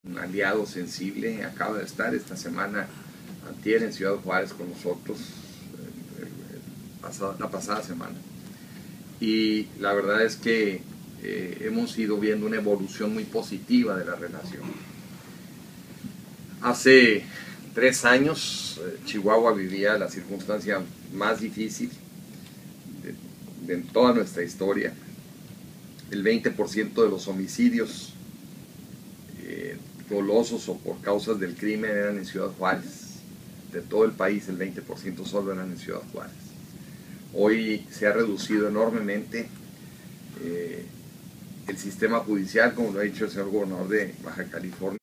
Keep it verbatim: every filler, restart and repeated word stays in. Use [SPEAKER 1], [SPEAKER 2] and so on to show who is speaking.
[SPEAKER 1] Un aliado sensible, acaba de estar esta semana, antier, en Ciudad Juárez con nosotros, el, el, el pasado, la pasada semana. Y la verdad es que eh, hemos ido viendo una evolución muy positiva de la relación. Hace tres años eh, Chihuahua vivía la circunstancia más difícil de, de toda nuestra historia. El veinte por ciento de los homicidios eh, dolosos o por causas del crimen eran en Ciudad Juárez. De todo el país, el veinte por ciento solo eran en Ciudad Juárez. Hoy se ha reducido enormemente eh, el sistema judicial, como lo ha dicho el señor gobernador de Baja California.